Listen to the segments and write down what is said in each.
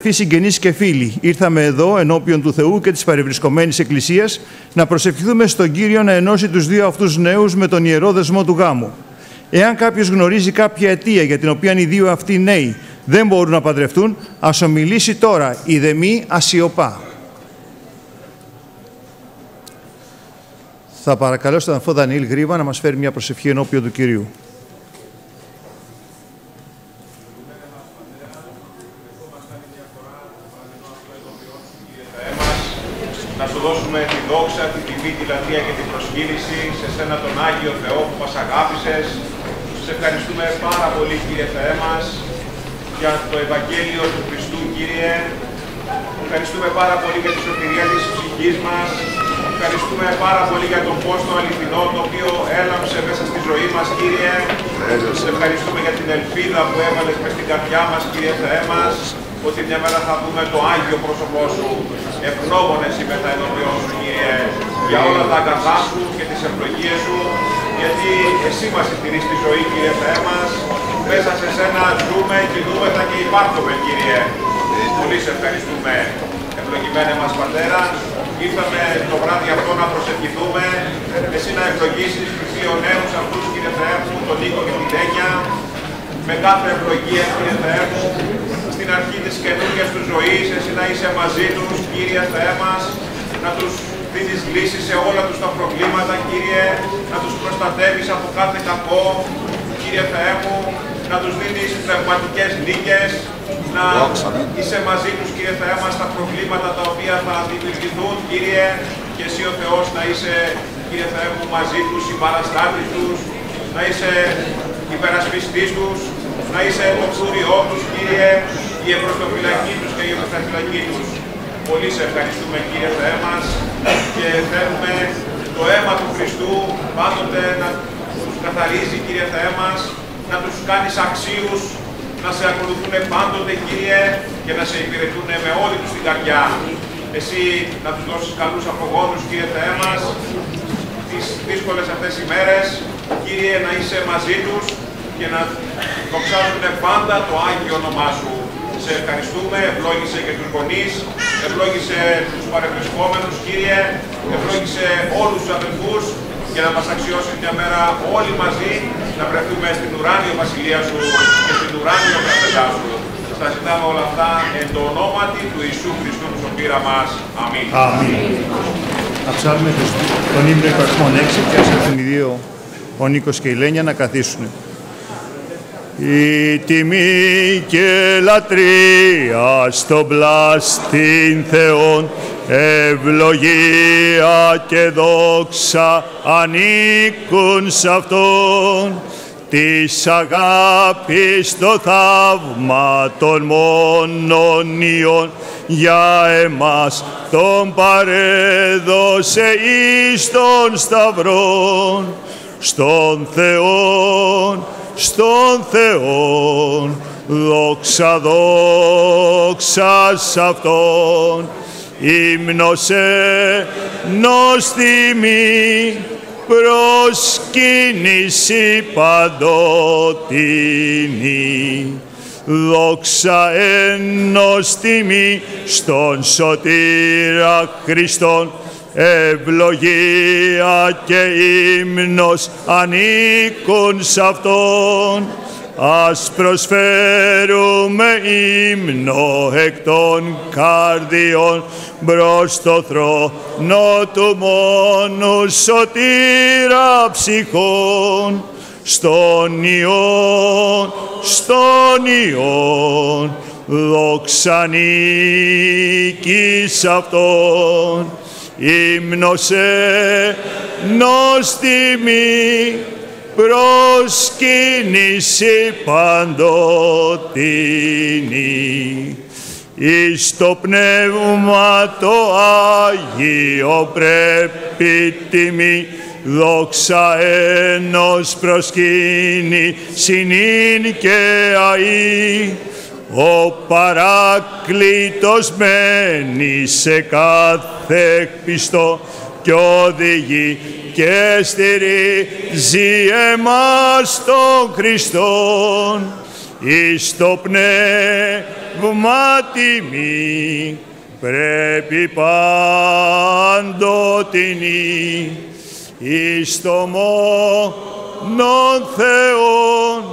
Συγγενείς και φίλοι, ήρθαμε εδώ ενώπιον του Θεού και της παρευρισκομένης Εκκλησίας να προσευχηθούμε στον Κύριο να ενώσει τους δύο αυτούς νέους με τον ιερό δεσμό του γάμου. Εάν κάποιος γνωρίζει κάποια αιτία για την οποία οι δύο αυτοί νέοι δεν μπορούν να παντρευτούν, ας ομιλήσει τώρα, ειδεμή ασιωπά. Θα παρακαλώ τον αδελφό Δανιήλ Γρήβα να μας φέρει μια προσευχή ενώπιον του Κυρίου. Να σου δώσουμε τη δόξα, την τιμή, τη λατρεία και την προσκύνηση σε σένα τον Άγιο Θεό που μας αγάπησες. Σε ευχαριστούμε πάρα πολύ, Κύριε Θεέ μας, για το Ευαγγέλιο του Χριστού, Κύριε. Ευχαριστούμε πάρα πολύ για τη σωτηρία της ψυχής μας. Ευχαριστούμε πάρα πολύ για τον φως το αληθινό, το οποίο έλαμψε μέσα στη ζωή μας, Κύριε. Σε ευχαριστούμε για την ελπίδα που έβαλες μες στην καρδιά μας, Κύριε Θεέ μας, ότι μια μέρα θα δούμε το Άγιο πρόσωπό Σου. Ευγνώμονες ημετά ενώπιον Σου, Κύριε, για όλα τα αγαθά Σου και τις ευλογίες Σου, γιατί Εσύ μας συντηρείς τη ζωή, Κύριε Θεέ μας. Μέσα σε Σένα ζούμε, κινούμεθα και υπάρχουμε, Κύριε. Πολύ Σε ευχαριστούμε, ευλογημένε μας Πατέρα. Ήρθαμε το βράδυ αυτό να προσευχηθούμε, Εσύ να ευλογήσεις τους δύο νέους αυτούς, Κύριε Θεέ μου, τον Νίκο και την Τένια, με κάθε ευλογία, Κύριε Θεέ μου, στην αρχή της καινούργιας του ζωής, Εσύ να είσαι μαζί τους, Κύριε Θεέ μας, να τους δίνεις λύσεις σε όλα τους τα προβλήματα, Κύριε, να τους προστατεύεις από κάθε κακό, Κύριε Θεέ μου, να τους δίνεις πνευματικές νίκες, να είσαι μαζί τους, Κύριε Θεέ μας, στα προβλήματα τα οποία θα δημιουργηθούν, Κύριε, και Εσύ ο Θεός να είσαι, Κύριε Θεέ μου, μαζί τους, συμπαραστάτης τους, να είσαι υπερασπιστής τους, να είσαι το φρούριό τους, Κύριε, η εμπροστοφυλακή τους και η οπισθαφυλακή τους. Πολύ Σε ευχαριστούμε, Κύριε Θεέ μας, και θέλουμε το αίμα του Χριστού πάντοτε να τους καθαρίζει, Κύριε Θεέ μας, να τους κάνεις αξίους, να Σε ακολουθούν πάντοτε, Κύριε, και να Σε υπηρετούν με όλη τους την καρδιά. Εσύ να τους δώσεις καλούς απογόνους, Κύριε Θεέ μας, τις δύσκολες αυτές οι μέρες, Κύριε, να είσαι μαζί τους και να δοξάζουν πάντα το Άγιο όνομά Σου. Σε ευχαριστούμε, ευλόγησε και τους γονείς, ευλόγησε τους παρευρισκόμενους, Κύριε, ευλόγησε όλους τους αδελφούς για να μας αξιώσει μια μέρα όλοι μαζί να βρεθούμε στην ουράνιο βασιλεία Σου και στην ουράνιο τραπεζά Σου. Στα ζητάμε όλα αυτά εν το ονόματι του Ιησού Χριστού του Σωτήρα μας. Αμήν. Αμήν. Να ψάλουμε τον ύμνο υπαριθμών 6 και ας έρθουν οι δύο, ο Νίκος και η Λένια, να καθίσουν. Η τιμή και λατρεία στον πλάστην Θεόν, ευλογία και δόξα ανήκουν σ' Αυτόν. Της αγάπης το θαύμα των μόνον Υιών, για εμάς τον παρέδωσε εις τον Σταυρόν. Στον Θεόν, δόξα, δόξα σ' Αυτόν, ύμνος ενός τιμή, προσκύνηση παντοτινή. Δόξα ενός τιμή στον Σωτήρα Χριστόν, ευλογία και ύμνος ανήκουν σ' Αυτόν. Ας προσφέρουμε ύμνο εκ των καρδιών μπρος στο θρόνο του μόνου Σωτήρα ψυχών. Στον Υιόν, δόξα νίκη σ' Αυτόν. Ύμνος ενός τιμή, προσκύνηση παντοτινή. Εις το πνεύμα το Άγιο πρέπει τιμή, δόξα ενός προσκύνησιν και αεί. Ο Παράκλητος μένει σε κάθε πιστό κι οδηγεί και στηρίζει εμάς τον Χριστόν. εις το πνεύμα τιμή, πρέπει πάντοτινή, εις το μόνον Θεόν,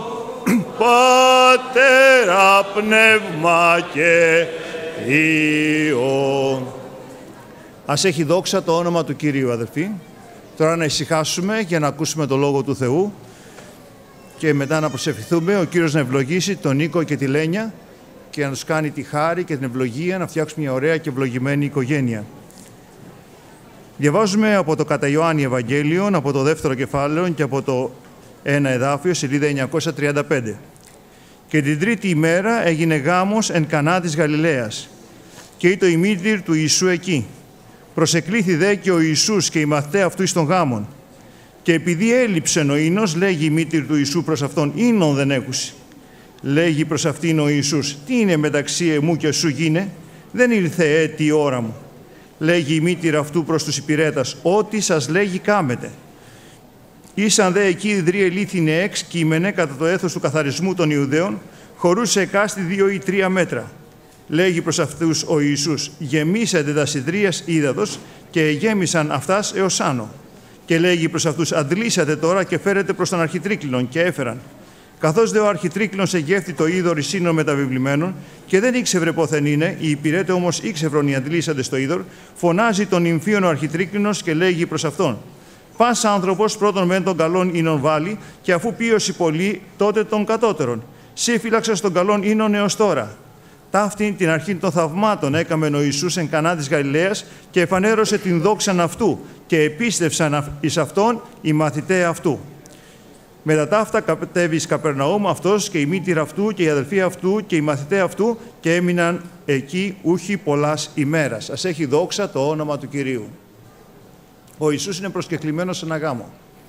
Πατέρα, Πνεύμα και Υιόν. Ας έχει δόξα το όνομα του Κυρίου, αδελφοί. Τώρα να ησυχάσουμε για να ακούσουμε το Λόγο του Θεού και μετά να προσευχηθούμε, ο Κύριος να ευλογήσει τον Νίκο και τη Λένια και να τους κάνει τη χάρη και την ευλογία να φτιάξουμε μια ωραία και ευλογημένη οικογένεια. Διαβάζουμε από το κατά Ιωάννη Ευαγγέλιο, από το 2ο κεφάλαιο και από το 1 εδάφιο, σελίδα 935. Και την τρίτη ημέρα έγινε γάμος εν Κανά της Γαλιλαίας και ήτο η μήτηρ του Ιησού εκεί. Προσεκλήθη δε και ο Ιησούς και οι μαθηταί αυτού εις των γάμων. Και επειδή έλειψεν ο ίνος, λέγει η μήτηρ του Ιησού προς αυτόν, ίνον δεν έκουσει. Λέγει προς αυτήν ο Ιησούς, τι είναι μεταξύ εμού και σου γίνε, δεν ήρθε έτη η ώρα μου. Λέγει η μήτηρ αυτού προς τους υπηρέτας, ό,τι σας λέγει κάμετε. Ήσαν δε εκεί ιδρύε λίθινε εξ κείμενε κατά το έθος του καθαρισμού των Ιουδαίων, χωρούσε εκάστη 2 ή 3 μέτρα. Λέγει προς αυτούς ο Ιησούς, γεμίσατε τα σιδρίας ύδατος και γέμισαν αυτάς έως άνω. Και λέγει προς αυτούς, αντλήσατε τώρα και φέρετε προς τον αρχιτρίκλινον, και έφεραν. Καθώς δε ο αρχιτρίκλινος εγεύθη το είδωρ εις ίνων μεταβιβλημένων και δεν ήξευρε πόθεν είναι, οι υπηρέτε όμως ήξευρον οι αντλήσαντες το είδωρ, φωνάζει τον νυμφίον ο αρχιτρίκλινος και λέγει προς αυτόν, πας άνθρωπος πρώτον μεν τον καλόν ίνων βάλει, και αφού πίωση πολύ, τότε τον κατώτερον. Σύ φύλαξας τον καλόν ίνων έως τώρα. Ταύτην την αρχήν των θαυμάτων έκαμεν ο Ιησούς εν Κανά της Γαλιλαίας και εφανέρωσε την δόξαν αυτού και επίστευσαν εις αυτόν οι μαθηταί αυτού. Μετά ταύτα κατέβη εις Καπερναούμ αυτός και η μήτηρ αυτού και οι αδελφοί αυτού και οι μαθηταί αυτού και έμειναν εκεί ούχι πολλάς ημέρας. Ας έχει δόξα το όνομα του Κυρίου. Ο Ιησούς είναι προσκεκλημένος σε ένα γάμο.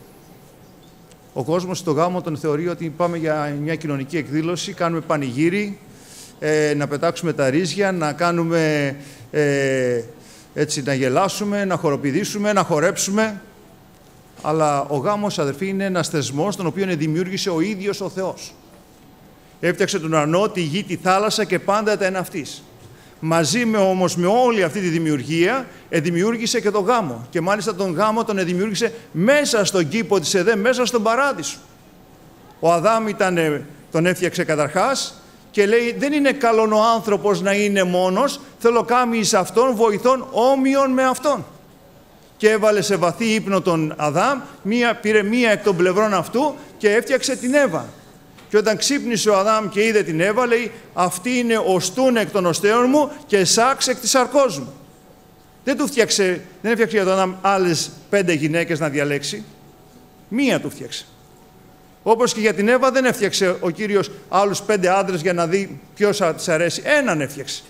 Ο κόσμος στο γάμο τον θεωρεί ότι πάμε για μια κοινωνική εκδήλωση, κάνουμε πανηγύρι, να πετάξουμε τα ρύζια, να κάνουμε έτσι, να γελάσουμε, να χοροπηδήσουμε, να χορέψουμε. Αλλά ο γάμος, αδερφοί, είναι ένας θεσμός τον οποίο δημιούργησε ο ίδιος ο Θεός. Έφτιαξε τον ουρανό, τη γη, τη θάλασσα και πάντα τα εναυτής. Μαζί όμως με όλη αυτή τη δημιουργία δημιούργησε και τον γάμο. Και μάλιστα τον γάμο τον δημιούργησε μέσα στον κήπο της Εδέμ, μέσα στον παράδεισο. Ο Αδάμ τον έφτιαξε καταρχάς και λέει δεν είναι καλόν ο άνθρωπος να είναι μόνος, θέλω κάμει εις αυτόν βοηθών όμοιον με αυτόν. Και έβαλε σε βαθύ ύπνο τον Αδάμ, πήρε μία εκ των πλευρών αυτού και έφτιαξε την Εύα. Και όταν ξύπνησε ο Αδάμ και είδε την Εύα, λέει αυτή είναι οστούν εκ των οστέων μου και σάξ εκ της σαρκός μου. Δεν έφτιαξε για τον Αδάμ άλλες 5 γυναίκες να διαλέξει. Μία του φτιάξε. Όπως και για την Εύα δεν έφτιαξε ο Κύριος άλλους 5 άντρες για να δει ποιος θα της αρέσει. Έναν έφτιαξε.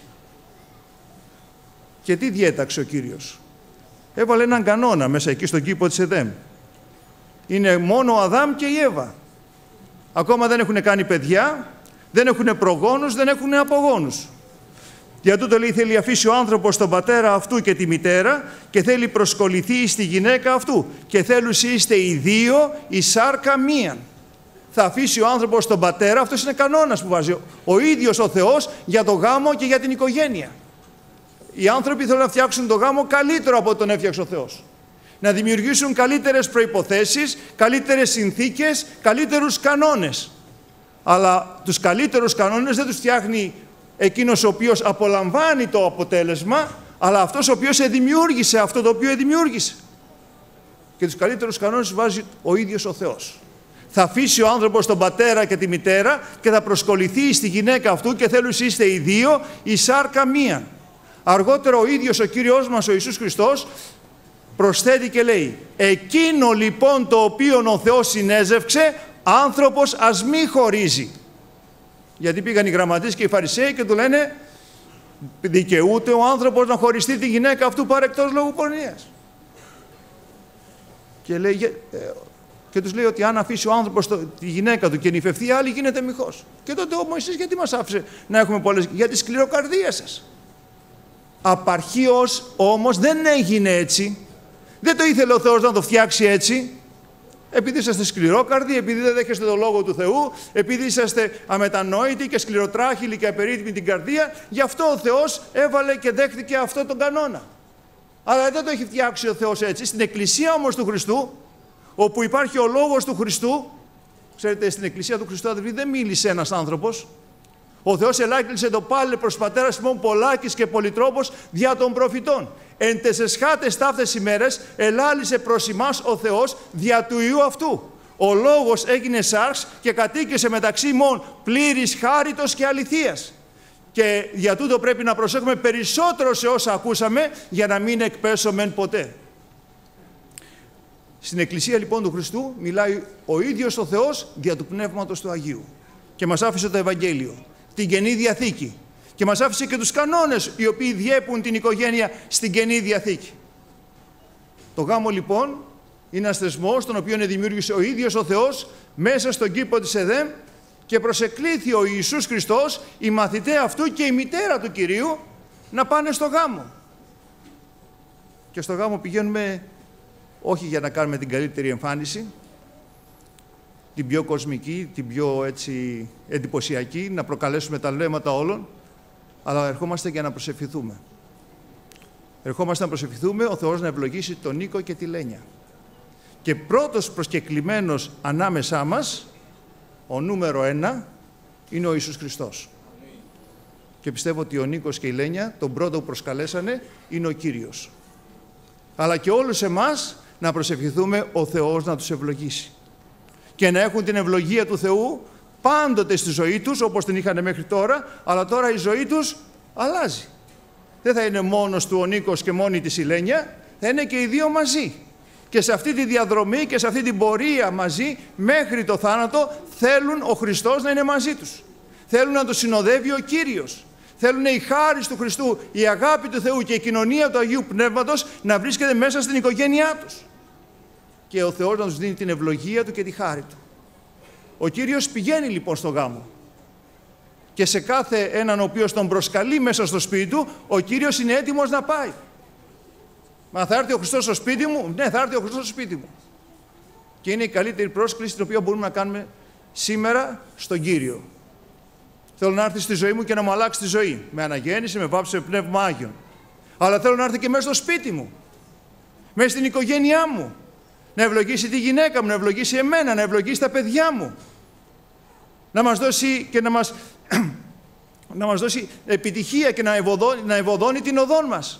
Και τι διέταξε ο Κύριος? Έβαλε έναν κανόνα μέσα εκεί στον κήπο της Εδέμ. Είναι μόνο ο Αδάμ και η Εύα. Ακόμα δεν έχουν κάνει παιδιά, δεν έχουν προγόνους, δεν έχουν απογόνους. Για τούτο λέει θέλει αφήσει ο άνθρωπος τον πατέρα αυτού και τη μητέρα και θέλει προσκοληθεί στη γυναίκα αυτού και θέλουσι είστε οι δύο η σάρκα μίαν. Θα αφήσει ο άνθρωπος τον πατέρα, αυτός είναι κανόνας που βάζει ο ίδιος ο Θεός για το γάμο και για την οικογένεια. Οι άνθρωποι θέλουν να φτιάξουν το γάμο καλύτερο από τον έφτιαξε ο Θεός. Να δημιουργήσουν καλύτερες προϋποθέσεις, καλύτερες συνθήκες, καλύτερους κανόνες. Αλλά τους καλύτερους κανόνες δεν τους φτιάχνει εκείνος ο οποίος απολαμβάνει το αποτέλεσμα, αλλά αυτός ο οποίος δημιούργησε αυτό το οποίο δημιούργησε. Και τους καλύτερους κανόνες βάζει ο ίδιος ο Θεός. Θα αφήσει ο άνθρωπος τον πατέρα και τη μητέρα και θα προσκοληθεί στη γυναίκα αυτού και θέλουν είστε οι δύο η σάρκα μία. Αργότερα ο ίδιος ο Κύριος μας ο Ιησούς Χριστός προσθέτει και λέει εκείνο λοιπόν το οποίο ο Θεός συνέζευξε άνθρωπος ας μη χωρίζει. Γιατί πήγαν οι γραμματείς και οι Φαρισαίοι και του λένε δικαιούται ο άνθρωπος να χωριστεί τη γυναίκα αυτού παρεκτός λόγου πορνείας. Και τους λέει ότι αν αφήσει ο άνθρωπος τη γυναίκα του και νηφευθεί άλλη γίνεται μοιχός. Και τότε ο Μωυσής γιατί μας άφησε να έχουμε πολλές? Για τη σκληροκαρδία σας. Απαρχίως όμως δεν έγινε έτσι. Δεν το ήθελε ο Θεός να το φτιάξει έτσι. Επειδή είσαστε σκληρόκαρδοι, επειδή δεν δέχεστε το Λόγο του Θεού, επειδή είσαστε αμετανόητοι και σκληροτράχυλοι και απερίτμοι την καρδία, γι' αυτό ο Θεός έβαλε και δέχτηκε αυτό τον κανόνα. Αλλά δεν το έχει φτιάξει ο Θεός έτσι. Στην Εκκλησία όμως του Χριστού, όπου υπάρχει ο Λόγος του Χριστού, ξέρετε, στην Εκκλησία του Χριστού, αδελφοί, δεν μίλησε ένας άνθρωπος. Ο Θεός ελάκτησε το πάλι προς πατέρας ημών πολλάκις και πολυτρόπος δια των προφητών. Εν τεσσεσχάτες ταύτες ημέρες ελάλησε προς ημάς ο Θεός δια του Υιού αυτού. Ο Λόγος έγινε σάρξ και κατοίκησε μεταξύ ημών πλήρης χάριτος και αληθείας. Και για τούτο πρέπει να προσέχουμε περισσότερο σε όσα ακούσαμε, για να μην εκπέσωμεν ποτέ. Στην Εκκλησία λοιπόν του Χριστού μιλάει ο ίδιος ο Θεός δια του Πνεύματος του Αγίου. Και μας άφησε το Ευαγγέλιο, την Καινή Διαθήκη. Και μας άφησε και τους κανόνες οι οποίοι διέπουν την οικογένεια στην Καινή Διαθήκη. Το γάμο λοιπόν είναι ένας θεσμός τον οποίο δημιούργησε ο ίδιος ο Θεός μέσα στον κήπο της Εδέμ και προσεκλήθη ο Ιησούς Χριστός, οι μαθητές αυτού και η μητέρα του Κυρίου να πάνε στο γάμο. Και στο γάμο πηγαίνουμε όχι για να κάνουμε την καλύτερη εμφάνιση, την πιο κοσμική, την πιο έτσι εντυπωσιακή, να προκαλέσουμε τα βλέμματα όλων, αλλά ερχόμαστε για να προσευχηθούμε. Ερχόμαστε να προσευχηθούμε ο Θεός να ευλογήσει τον Νίκο και τη Λένια. Και πρώτος προσκεκλημένος ανάμεσά μας, ο νούμερο 1, είναι ο Ιησούς Χριστός. Και πιστεύω ότι ο Νίκος και η Λένια, τον πρώτο που προσκαλέσανε, είναι ο Κύριος. Αλλά και όλους εμάς να προσευχηθούμε ο Θεός να τους ευλογήσει. Και να έχουν την ευλογία του Θεού πάντοτε στη ζωή τους, όπως την είχαν μέχρι τώρα, αλλά τώρα η ζωή τους αλλάζει. Δεν θα είναι μόνος του ο Νίκος και μόνη της η Λένια, θα είναι και οι δύο μαζί. Και σε αυτή τη διαδρομή και σε αυτή την πορεία μαζί, μέχρι το θάνατο, θέλουν ο Χριστός να είναι μαζί τους. Θέλουν να τους συνοδεύει ο Κύριος. Θέλουν η χάρις του Χριστού, η αγάπη του Θεού και η κοινωνία του Αγίου Πνεύματος να βρίσκεται μέσα στην οικογένειά τους. Και ο Θεός να τους δίνει την ευλογία Του και τη χάρη Του. Ο Κύριος πηγαίνει λοιπόν στο γάμο. Και σε κάθε έναν ο οποίος τον προσκαλεί μέσα στο σπίτι του, ο Κύριος είναι έτοιμος να πάει. Μα θα έρθει ο Χριστός στο σπίτι μου? Ναι, θα έρθει ο Χριστός στο σπίτι μου. Και είναι η καλύτερη πρόσκληση την οποία μπορούμε να κάνουμε σήμερα στον Κύριο. Θέλω να έρθει στη ζωή μου και να μου αλλάξει τη ζωή. Με αναγέννηση, με βάψη, με πνεύμα Άγιον. Αλλά θέλω να έρθει και μέσα στο σπίτι μου. Μέσα στην οικογένειά μου. Να ευλογήσει τη γυναίκα μου, να ευλογήσει εμένα, να ευλογήσει τα παιδιά μου. Να μας δώσει και να μας δώσει επιτυχία και να ευωδώνει την οδόν μας.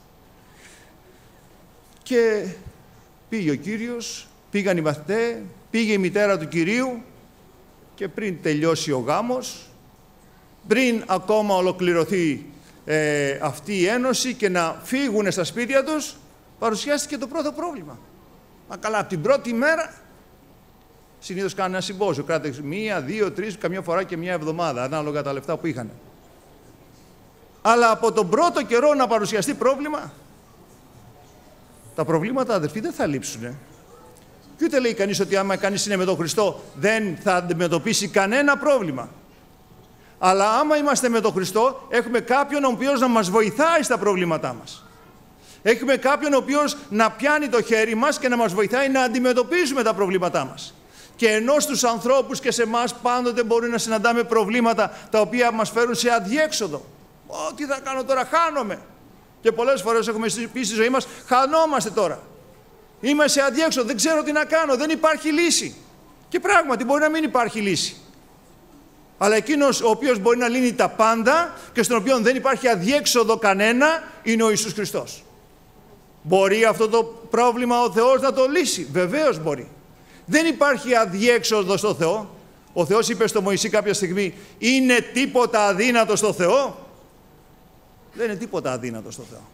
Και πήγε ο Κύριος, πήγαν οι μαθητές, πήγε η μητέρα του Κυρίου και πριν τελειώσει ο γάμος, πριν ακόμα ολοκληρωθεί αυτή η ένωση και να φύγουν στα σπίτια τους, παρουσιάστηκε το πρώτο πρόβλημα. Μα καλά, από την πρώτη μέρα, συνήθως κάνουν ένα συμπόσιο, κράτησε 1, 2, 3, καμιά φορά και 1 εβδομάδα, ανάλογα τα λεφτά που είχαν. Αλλά από τον πρώτο καιρό να παρουσιαστεί πρόβλημα, τα προβλήματα, αδερφοί, δεν θα λείψουν. Και ούτε λέει κανείς ότι άμα κανείς είναι με τον Χριστό δεν θα αντιμετωπίσει κανένα πρόβλημα. Αλλά άμα είμαστε με τον Χριστό, έχουμε κάποιον ο οποίος να μας βοηθάει στα προβλήματά μας. Έχουμε κάποιον ο οποίος να πιάνει το χέρι μας και να μας βοηθάει να αντιμετωπίσουμε τα προβλήματά μας. Και ενώ στους ανθρώπους και σε εμάς πάντοτε μπορεί να συναντάμε προβλήματα τα οποία μας φέρουν σε αδιέξοδο. Τι θα κάνω τώρα, χάνομαι. Και πολλές φορές έχουμε πει στη ζωή μας, χανόμαστε τώρα. Είμαι σε αδιέξοδο, δεν ξέρω τι να κάνω, δεν υπάρχει λύση. Και πράγματι μπορεί να μην υπάρχει λύση. Αλλά εκείνος ο οποίος μπορεί να λύνει τα πάντα και στον οποίο δεν υπάρχει αδιέξοδο κανένα, είναι ο Ιησούς Χριστός. Μπορεί αυτό το πρόβλημα ο Θεός να το λύσει? Βεβαίως μπορεί. Δεν υπάρχει αδιέξοδο στο Θεό. Ο Θεός είπε στο Μωυσή κάποια στιγμή, είναι τίποτα αδύνατο στο Θεό? Δεν είναι τίποτα αδύνατο στο Θεό.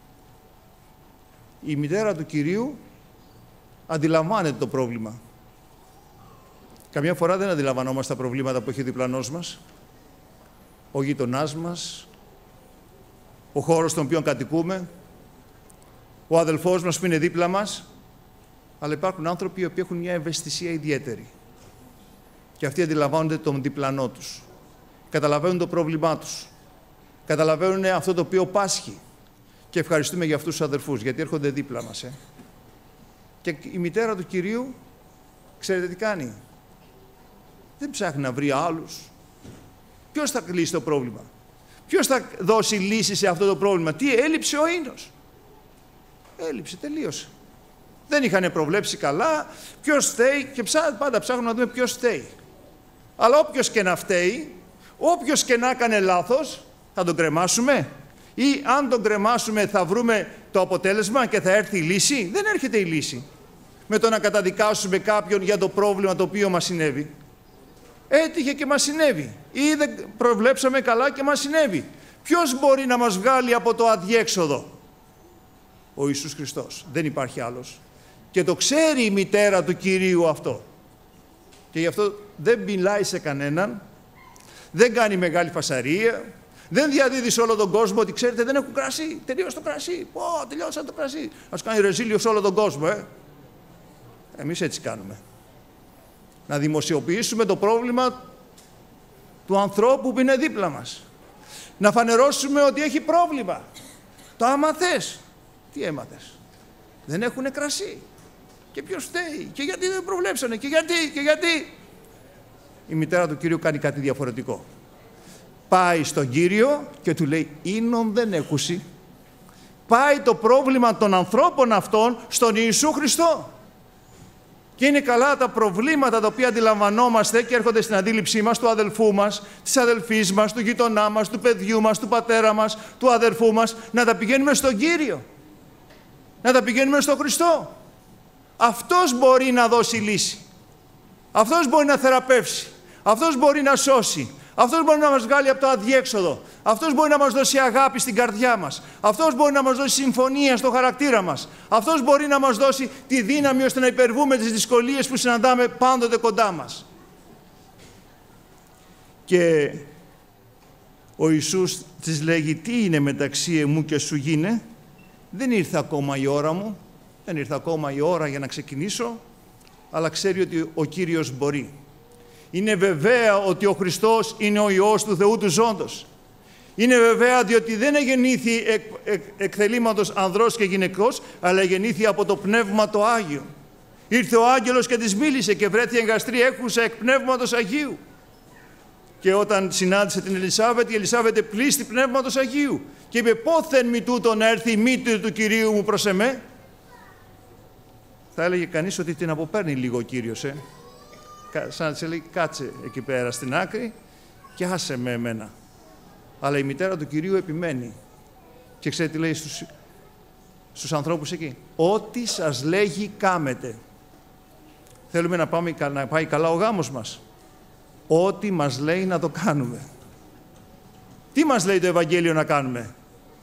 Η μητέρα του Κυρίου αντιλαμβάνεται το πρόβλημα. Καμιά φορά δεν αντιλαμβανόμαστε τα προβλήματα που έχει ο διπλανός μας, ο γείτονάς μας, ο χώρος στον οποίο κατοικούμε, ο αδελφός μας που είναι δίπλα μας. Αλλά υπάρχουν άνθρωποι οι οποίοι έχουν μια ευαισθησία ιδιαίτερη. Και αυτοί αντιλαμβάνονται τον διπλανό τους. Καταλαβαίνουν το πρόβλημά τους. Καταλαβαίνουν αυτό το οποίο πάσχει. Και ευχαριστούμε για αυτούς τους αδελφούς, γιατί έρχονται δίπλα μας. Και η μητέρα του Κυρίου Ξέρετε τι κάνει? Δεν ψάχνει να βρει άλλους. Ποιος θα λύσει το πρόβλημα? Ποιος θα δώσει λύση σε αυτό το πρόβλημα? Τι έλειψε? Ο ίνος. Έλειψε, τελείωσε. Δεν είχαν προβλέψει καλά ποιος φταίει και πάντα ψάχνουν να δούμε ποιος φταίει. Αλλά όποιος και να φταίει, όποιος και να έκανε λάθος, θα τον κρεμάσουμε? Ή αν τον κρεμάσουμε θα βρούμε το αποτέλεσμα και θα έρθει η λύση? Δεν έρχεται η λύση με το να καταδικάσουμε κάποιον για το πρόβλημα το οποίο μας συνέβη. Έτυχε και μας συνέβη. Ή δεν προβλέψαμε καλά και μας συνέβη. Ποιος μπορεί να μας βγάλει από το αδιέξοδο? Ο Ιησούς Χριστός. Δεν υπάρχει άλλος. Και το ξέρει η μητέρα του Κυρίου αυτό. Και γι' αυτό δεν μιλάει σε κανέναν, δεν κάνει μεγάλη φασαρία, δεν διαδίδει σε όλο τον κόσμο ότι ξέρετε δεν έχουν κρασί, τελείωσε το κρασί, τελειώσαν το κρασί. Ας κάνει ρεζίλιο σε όλο τον κόσμο, Εμείς έτσι κάνουμε. Να δημοσιοποιήσουμε το πρόβλημα του ανθρώπου που είναι δίπλα μας. Να φανερώσουμε ότι έχει πρόβλημα. Το άμαθες. Τι έμαθες? Δεν έχουν κρασί. Και ποιος φταίει? Και γιατί δεν προβλέψανε? Και γιατί? Η μητέρα του Κυρίου κάνει κάτι διαφορετικό. Πάει στον Κύριο και του λέει ίνον δεν έχουσι. Πάει το πρόβλημα των ανθρώπων αυτών στον Ιησού Χριστό. Και είναι καλά τα προβλήματα τα οποία αντιλαμβανόμαστε και έρχονται στην αντίληψή μας, του αδελφού μας, της αδελφής μας, του γειτονά μας, του παιδιού μας, του πατέρα μας, του αδελφού μας, να τα πηγαίνουμε στον Κύριο. Να τα πηγαίνουμε στον Χριστό. Αυτός μπορεί να δώσει λύση. Αυτός μπορεί να θεραπεύσει. Αυτός μπορεί να σώσει. Αυτός μπορεί να μας βγάλει από το αδιέξοδο. Αυτός μπορεί να μας δώσει αγάπη στην καρδιά μας. Αυτός μπορεί να μας δώσει συμφωνία στο χαρακτήρα μας. Αυτός μπορεί να μας δώσει τη δύναμη ώστε να υπερβούμε τις δυσκολίες που συναντάμε πάντοτε κοντά μας. Και ο Ιησούς της λέγει τι είναι μεταξύ εμού και σου γίνε? Δεν ήρθε ακόμα η ώρα μου. Δεν ήρθε ακόμα η ώρα για να ξεκινήσω. Αλλά ξέρει ότι ο Κύριος μπορεί. Είναι βεβαία ότι ο Χριστός είναι ο Υιός του Θεού του Ζώντος. Είναι βεβαία διότι δεν εγεννήθη εκ θελήματος ανδρός και γυναικός, αλλά εγεννήθη από το Πνεύμα το Άγιο. Ήρθε ο άγγελος και της μίλησε και βρέθη εγκαστρή έχουσα εκ Πνεύματος Αγίου. Και όταν συνάντησε την Ελισάβετ, η Ελισάβετ πλήστη Πνεύματος Αγίου και είπε πόθεν μη τούτον έρθει η μήτρη του Κυρίου μου προς εμέ? Θα έλεγε κανείς ότι την αποπαίρνει λίγο ο Κύριος, σαν να της λέει κάτσε εκεί πέρα στην άκρη και άσε με εμένα. Αλλά η μητέρα του Κυρίου επιμένει. Και ξέρετε τι λέει στους ανθρώπους εκεί? Ό,τι σας λέγει κάμετε. Θέλουμε να πάει καλά ο γάμος μας. Ό,τι μας λέει να το κάνουμε. Τι μας λέει το Ευαγγέλιο να κάνουμε?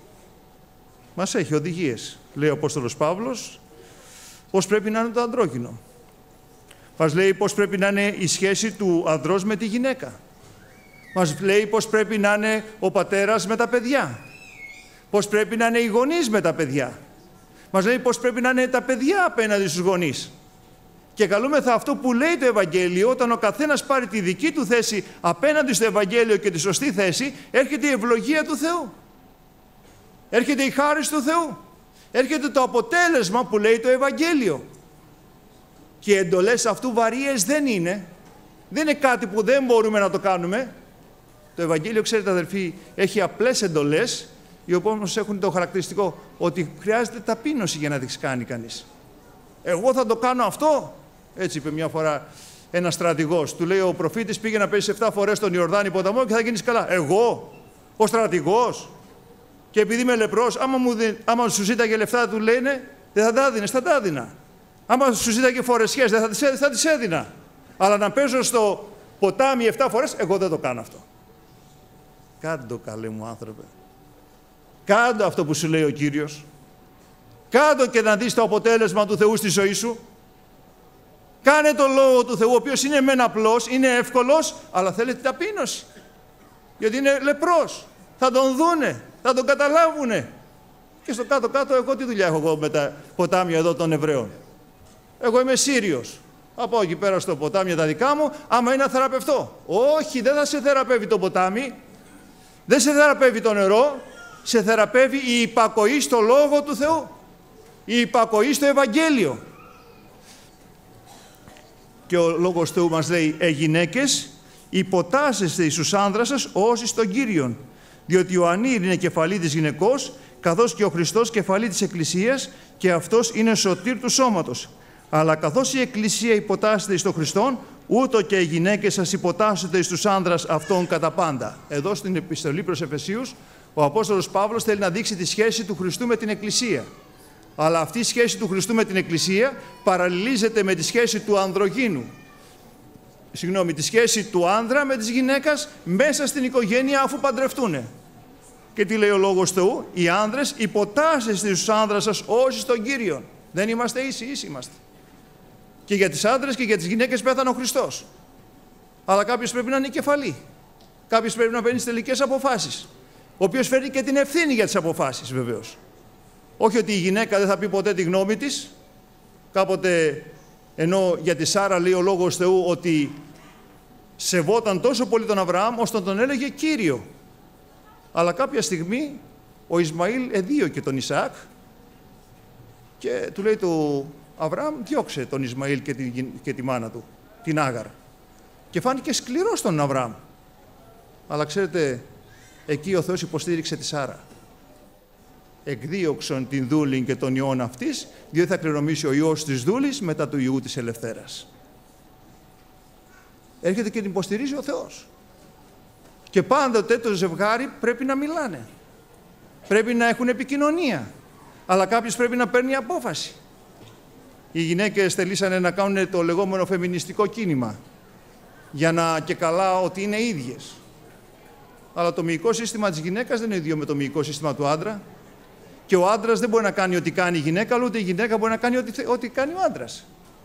Μας έχει οδηγίες. Λέει ο Απόστολος Παύλος πώς πρέπει να είναι το ανδρόκοινο. Μας λέει πώς πρέπει να είναι η σχέση του ανδρός με τη γυναίκα. Μας λέει πώς πρέπει να είναι ο πατέρας με τα παιδιά. Πώς πρέπει να είναι οι γονείς με τα παιδιά. Μας λέει πώς πρέπει να είναι τα παιδιά απέναντι στους γονείς. Και καλούμεθα αυτό που λέει το Ευαγγέλιο, όταν ο καθένας πάρει τη δική του θέση απέναντι στο Ευαγγέλιο και τη σωστή θέση, έρχεται η ευλογία του Θεού. Έρχεται η χάρις του Θεού. Έρχεται το αποτέλεσμα που λέει το Ευαγγέλιο. Και οι εντολές αυτού βαρύες δεν είναι. Δεν είναι κάτι που δεν μπορούμε να το κάνουμε. Το Ευαγγέλιο, ξέρετε αδελφοί, έχει απλές εντολές, οι οποίες όμως έχουν το χαρακτηριστικό ότι χρειάζεται ταπείνωση για να τις κάνει κανείς. Εγώ θα το κάνω αυτό. Έτσι είπε μια φορά ένας στρατηγός. Του λέει ο προφήτης πήγε να πέσει 7 φορές στον Ιορδάνη ποταμό και θα γίνεις καλά. Εγώ, ο στρατηγός. Και επειδή είμαι λεπρός, άμα σου ζήταγε λεφτά του λένε, δεν θα τα δίνες, θα τα έδινα. Άμα σου ζήταγε φορεσιές, δεν θα τις έδινα. Αλλά να παίζω στο ποτάμι 7 φορές, εγώ δεν το κάνω αυτό. Κάντο καλέ μου άνθρωπε. Κάντο αυτό που σου λέει ο Κύριος. Κάντο και να δεις το αποτέλεσμα του Θεού στη ζωή σου. Κάνε τον Λόγο του Θεού, ο οποίος είναι μεν απλός, είναι εύκολος, αλλά θέλει ταπείνωση. Γιατί είναι λεπρός. Θα τον δούνε, θα τον καταλάβουνε. Και στο κάτω-κάτω, εγώ τι δουλειά έχω εγώ με τα ποτάμια εδώ των Εβραίων? Εγώ είμαι Σύριος. Θα πάω εκεί πέρα στο ποτάμι τα δικά μου, άμα είναι να θεραπευτώ. Όχι, δεν θα σε θεραπεύει το ποτάμι. Δεν σε θεραπεύει το νερό. Σε θεραπεύει η υπακοή στο Λόγο του Θεού. Η υπακοή στο Ευαγγέλιο. Και ο Λόγος Θεού μας λέει γυναίκες, υποτάσσεστε εις τους άνδρας σας ως εις τον Κύριον, διότι ο ανήρ είναι κεφαλή της γυναικός, καθώς και ο Χριστός κεφαλή της Εκκλησίας, και αυτός είναι σωτήρ του σώματος. Αλλά καθώς η Εκκλησία υποτάσσεται εις τον Χριστόν, ούτω και οι γυναίκες σας υποτάσσονται εις τους άνδρας αυτών κατά πάντα. Εδώ στην επιστολή προς Εφεσίους, ο Απόστολος Παύλος θέλει να δείξει τη σχέση του Χριστού με την Εκκλησία. Αλλά αυτή η σχέση του Χριστού με την Εκκλησία παραλληλίζεται με τη σχέση του ανδρογύνου. Τη σχέση του άνδρα με της γυναίκας μέσα στην οικογένεια αφού παντρευτούνε. Και τι λέει ο Λόγος Θεού? Οι άνδρες υποτάσσεστε στους άνδρας σας όσοι στον Κύριον. Δεν είμαστε ίσοι, ίσοι είμαστε. Και για τις άνδρες και για τις γυναίκες πέθανε ο Χριστός. Αλλά κάποιος πρέπει να είναι κεφαλή. Κάποιος πρέπει να παίρνει τις τελικές αποφάσεις. Ο οποίος φέρνει και την ευθύνη για τις αποφάσεις, βεβαίως. Όχι ότι η γυναίκα δεν θα πει ποτέ τη γνώμη της. Κάποτε, ενώ για τη Σάρα λέει ο Λόγος Θεού ότι σεβόταν τόσο πολύ τον Αβραάμ ώστε τον έλεγε Κύριο. Αλλά κάποια στιγμή ο Ισμαήλ εδίωκε τον Ισαάκ και του λέει του Αβραάμ, διώξε τον Ισμαήλ και τη μάνα του, την Άγαρ. Και φάνηκε σκληρός τον Αβραάμ. Αλλά ξέρετε, εκεί ο Θεός υποστήριξε τη Σάρα. Εκδίωξον την δούλην και τον ιόν αυτής, διότι θα κληρονομήσει ο ιός της δούλης μετά του ιού της ελευθέρας. Έρχεται και την υποστηρίζει ο Θεός. Και πάντοτε το ζευγάρι πρέπει να μιλάνε. Πρέπει να έχουν επικοινωνία. Αλλά κάποιος πρέπει να παίρνει απόφαση. Οι γυναίκες θελήσανε να κάνουν το λεγόμενο φεμινιστικό κίνημα για να και καλά ότι είναι ίδιες. Αλλά το μυϊκό σύστημα της γυναίκας δεν είναι ίδιο με το μυϊκό σύστημα του άντρα. Και ο άντρας δεν μπορεί να κάνει ό,τι κάνει η γυναίκα, αλλά ούτε η γυναίκα μπορεί να κάνει ό,τι κάνει ο άντρας.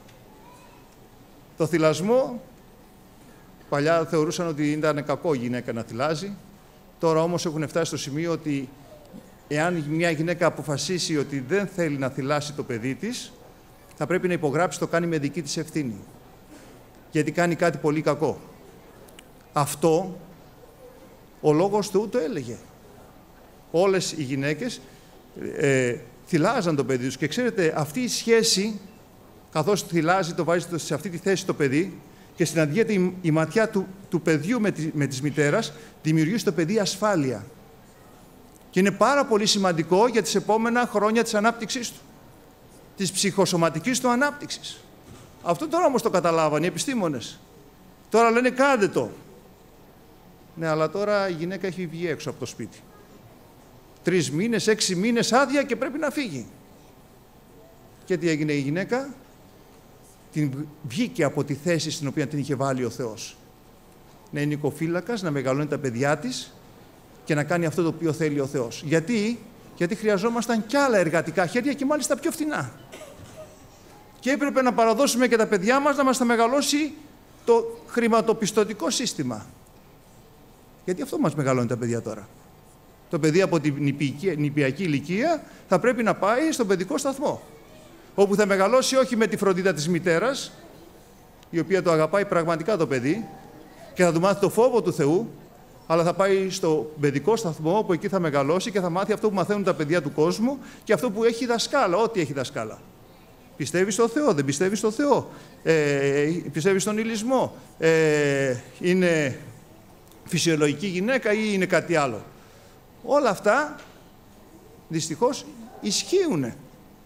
Το θυλασμό, παλιά θεωρούσαν ότι ήταν κακό η γυναίκα να θυλάζει. Τώρα όμως έχουν φτάσει στο σημείο ότι εάν μια γυναίκα αποφασίσει ότι δεν θέλει να θυλάσει το παιδί της, θα πρέπει να υπογράψει το κάνει με δική της ευθύνη. Γιατί κάνει κάτι πολύ κακό. Αυτό ο Λόγος Θεού το έλεγε. Όλες οι γυναίκες θυλάζαν το παιδί τους. Και ξέρετε, αυτή η σχέση, καθώς θυλάζει, το βάζει σε αυτή τη θέση το παιδί και συναντιέται η ματιά του παιδιού με της μητέρας, δημιουργεί στο παιδί ασφάλεια. Και είναι πάρα πολύ σημαντικό για τις επόμενα χρόνια της ανάπτυξής του, της ψυχοσωματικής του ανάπτυξης. Αυτό τώρα όμως το καταλάβαν οι επιστήμονες. Τώρα λένε κάντε το. Ναι, αλλά τώρα η γυναίκα έχει βγει έξω από το σπίτι. 3 μήνες, 6 μήνες άδεια και πρέπει να φύγει. Και τι έγινε η γυναίκα? Την βγήκε από τη θέση στην οποία την είχε βάλει ο Θεός. Να είναι οικοφύλακας, να μεγαλώνει τα παιδιά της και να κάνει αυτό το οποίο θέλει ο Θεός. Γιατί χρειαζόμασταν κι άλλα εργατικά χέρια και μάλιστα πιο φθηνά. Και έπρεπε να παραδώσουμε και τα παιδιά μας να μας τα μεγαλώσει το χρηματοπιστωτικό σύστημα. Γιατί αυτό μας μεγαλώνει τα παιδιά τώρα. Το παιδί από την νηπιακή ηλικία θα πρέπει να πάει στον παιδικό σταθμό, όπου θα μεγαλώσει όχι με τη φροντίδα της μητέρας, η οποία το αγαπάει πραγματικά το παιδί και θα του μάθει το φόβο του Θεού, αλλά θα πάει στο παιδικό σταθμό, όπου εκεί θα μεγαλώσει και θα μάθει αυτό που μαθαίνουν τα παιδιά του κόσμου και αυτό που έχει δασκάλα, ό,τι έχει δασκάλα. Πιστεύει στο Θεό, δεν πιστεύει στο Θεό, πιστεύει στον υλισμό, είναι φυσιολογική γυναίκα ή είναι κάτι άλλο. Όλα αυτά δυστυχώς ισχύουν.